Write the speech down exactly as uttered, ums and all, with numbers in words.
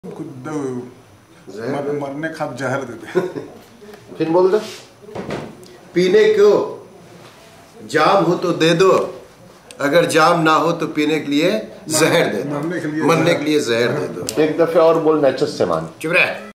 मर, मरने का जहर देते। फिर बोल दो, पीने को जाम हो तो दे दो, अगर जाम ना हो तो पीने के लिए जहर दे दो, मरने के लिए जहर दे दो। एक दफे और बोल, नेचर से मान। चुप रह।